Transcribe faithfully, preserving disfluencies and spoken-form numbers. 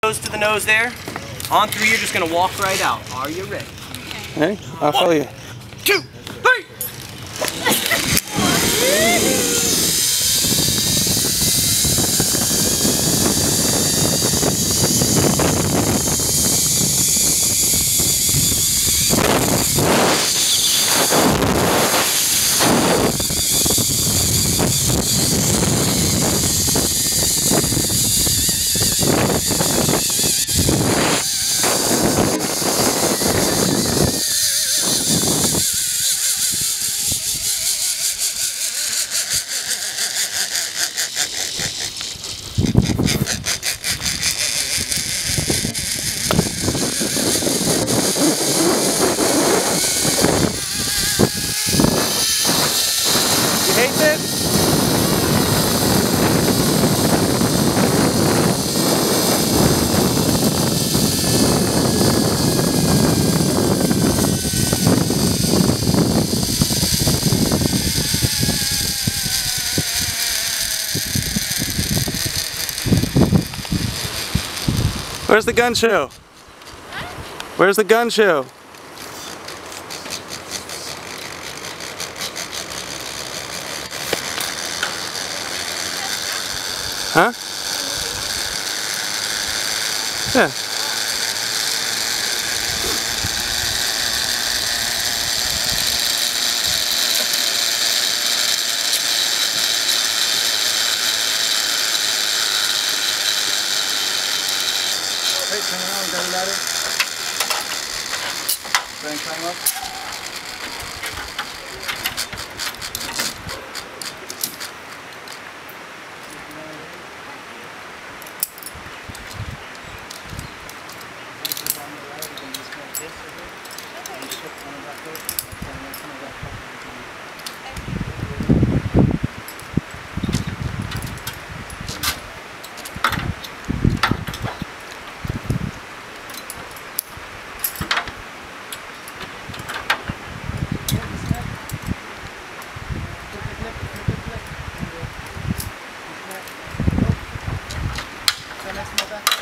Nose to the nose there. On three, you're just gonna walk right out. Are you ready? Okay, I'll follow you. Two, three. Hate this? Where's the gun show? Where's the gun show? Huh? Yeah. Hey, turn around, got a ladder. Try and climb up. Next to my back.